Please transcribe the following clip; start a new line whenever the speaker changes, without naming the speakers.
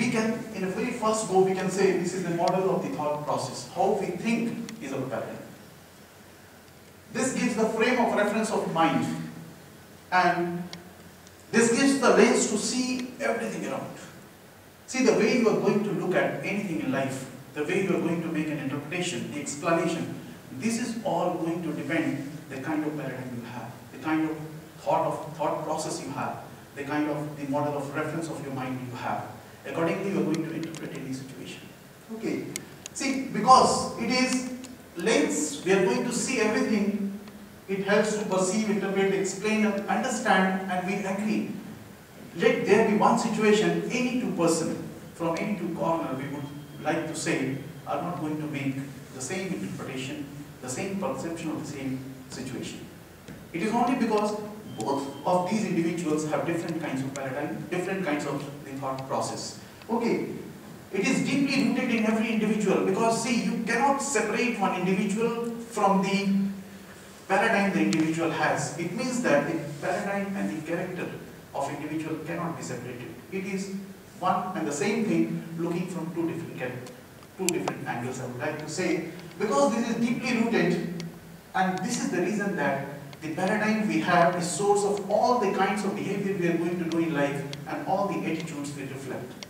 we can, in a very first go, we can say this is the model of the thought process. How we think is our paradigm. This gives the frame of reference of mind, and this gives the lens to see everything around. See, the way you are going to look at anything in life, the way you are going to make an interpretation, the explanation, this is all going to depend the kind of paradigm you have, the kind of thought process you have, the kind of the model of reference of your mind you have. Accordingly, you are going to interpret any situation. Okay. See, because it is lens, we are going to see everything. It helps to perceive, interpret, explain, and understand, and we agree. Let there be one situation, any two person from any two corner, we would like to say, are not going to make the same interpretation, the same perception of the same situation. It is only because both of these individuals have different kinds of paradigm, different kinds of the thought process. Okay, it is deeply rooted in every individual, because see, you cannot separate one individual from the paradigm the individual has. It means that the paradigm and the character of individual cannot be separated. It is one and the same thing looking from two different angles, I would like to say, because this is deeply rooted, and this is the reason that the paradigm we have is source of all the kinds of behavior we are going to do in life and all the attitudes we reflect.